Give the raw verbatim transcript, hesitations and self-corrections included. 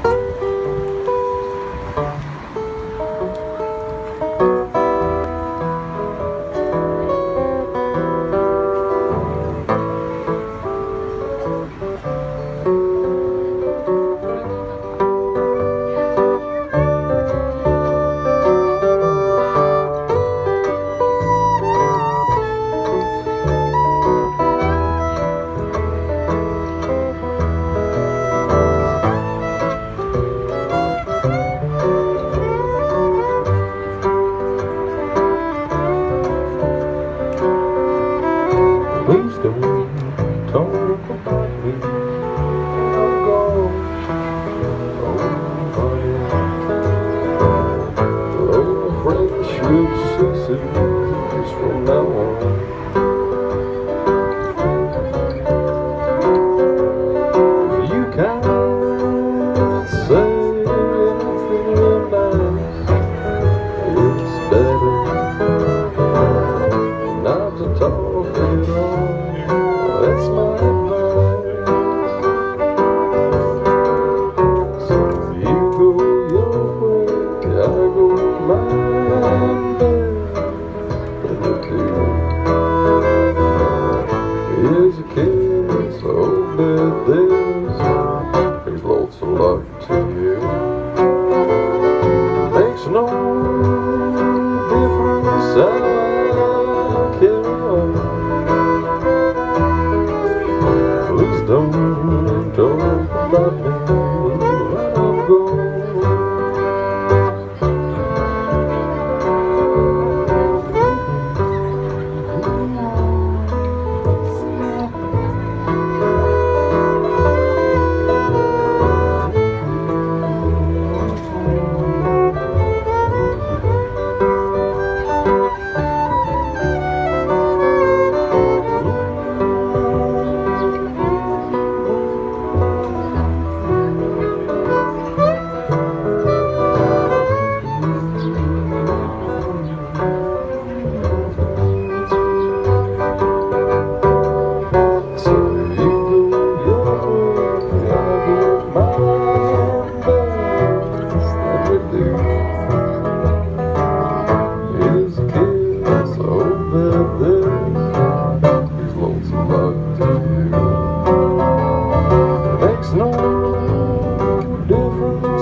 Please don't talk about me. I'm gone. Oh, honey. Oh, friendship ceases from now on. You can't say anything nice. It's better not to talk at all. That's my advice. So you go your way, I go mine. But the deal is a kid, so bad this brings lots of luck to you. Makes no difference, I carry on. Please don't talk about me when I'm gone. No difference.